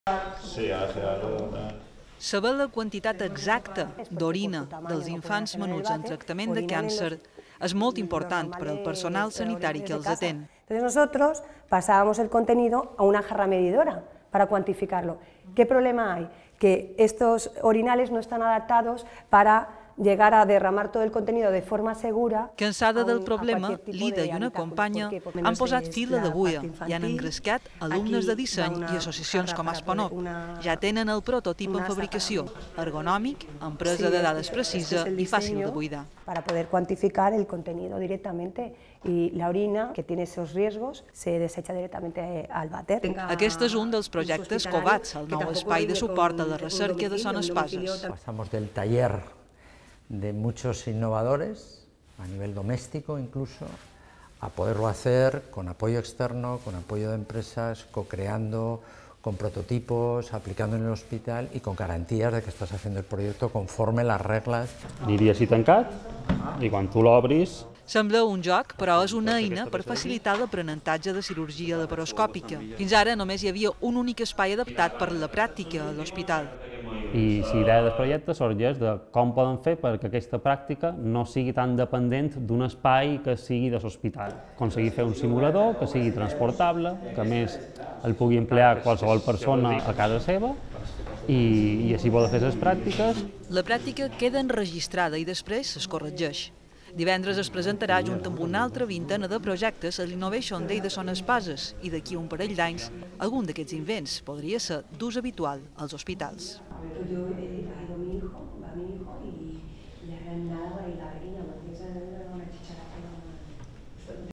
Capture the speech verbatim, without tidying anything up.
Saber la quantitat exacta d'orina dels infants menuts en tractament de càncer és molt important per al personal sanitari que els atén. Entonces nosotros pasábamos el contenido a una jarra medidora para cuantificarlo. ¿Qué problema hay? Que estos orinales no están adaptados para llegar a derramar todo el contenido de forma segura. Cansada del problema, l'Ida i una companya han posat fil a l'agulla i han engrescat alumnes de disseny i associacions com Asponop. Ja tenen el prototip en fabricació, ergonòmic, amb presa de dades precisa i fàcil de buidar. Para poder cuantificar el contenido directamente y la orina, que tiene esos riesgos, se desecha directamente al váter. Aquest és un dels projectes COVATS, el nou espai de suport a la recerca de Son Espases. Pasamos del taller de muchos innovadores, a nivel doméstico incluso, a poderlo hacer con apoyo externo, con apoyo de empresas, co-creando, con prototipos, aplicando en el hospital y con garantías de que estás haciendo el proyecto conforme las reglas. Aniria així tancat i quan tu l'obris... Sembla un joc, però és una eina per facilitar l'aprenentatge de cirurgia laparoscòpica. Fins ara només hi havia un únic espai adaptat per la pràctica a l'hospital. I la idea del projecte sorgeix de com podem fer perquè aquesta pràctica no sigui tan dependent d'un espai que sigui de l'hospital. Aconseguir fer un simulador que sigui transportable, que a més el pugui emplear qualsevol persona a casa seva i, i així poder fer les pràctiques. La pràctica queda enregistrada i després es corregeix. Divendres es presentarà junt amb una altra vintena de projectes a l'Innovation Day de Son Espases i d'aquí un parell d'anys algun d'aquests invents podria ser d'ús habitual als hospitals.